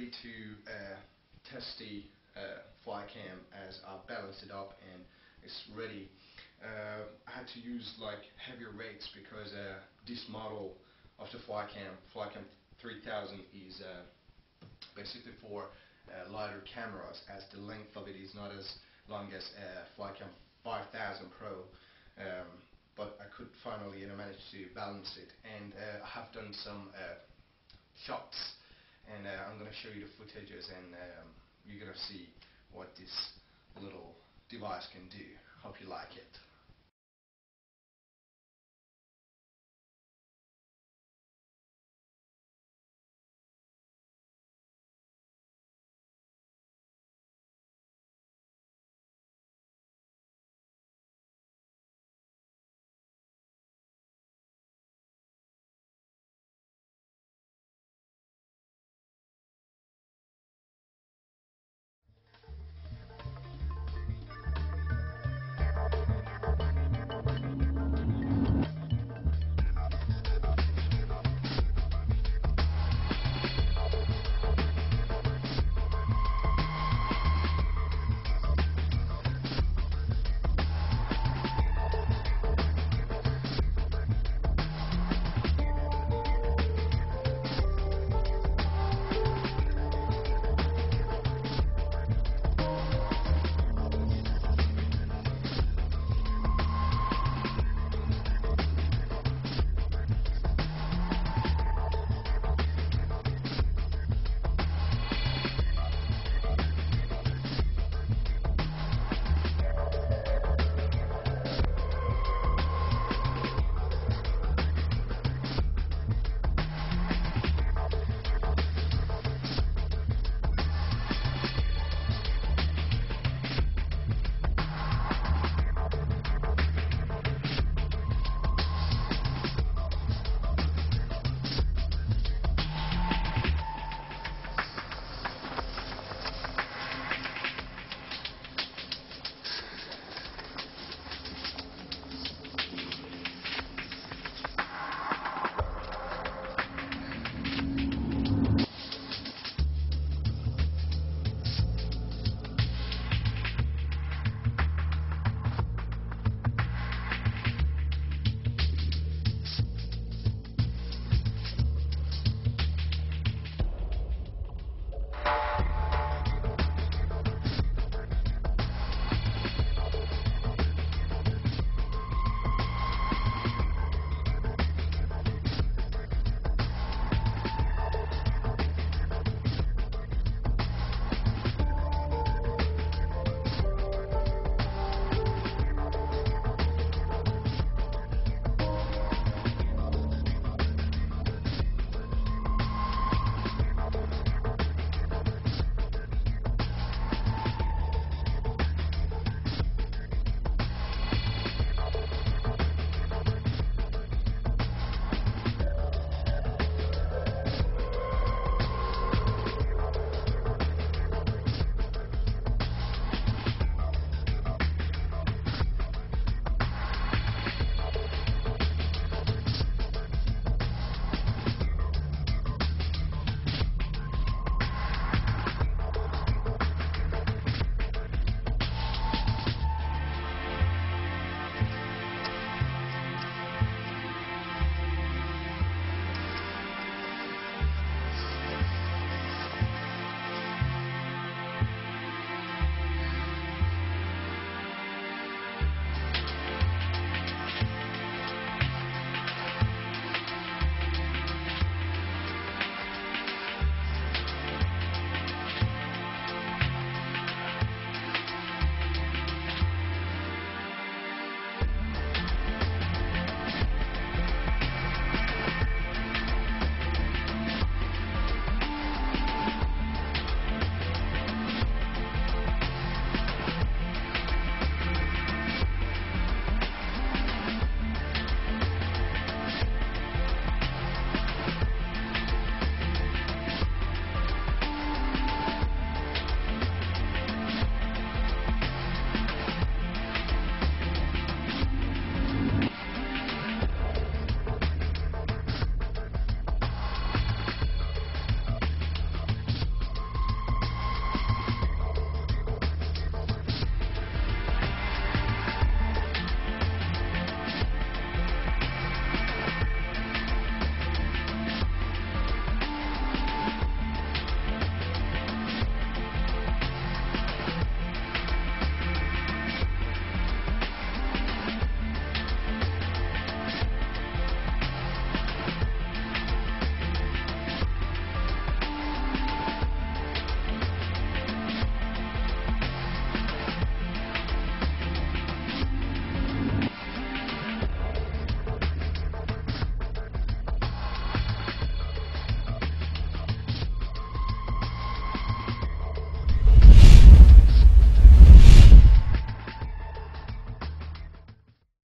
ready to test the Flycam as I've balanced it up and it's ready. I had to use like heavier weights because this model of the Flycam 3000 is basically for lighter cameras, as the length of it is not as long as Flycam 5000 Pro. But I could finally manage to balance it, and I have done some shots, and I'm going to show you the footages, and you're going to see what this little device can do. Hope you like it.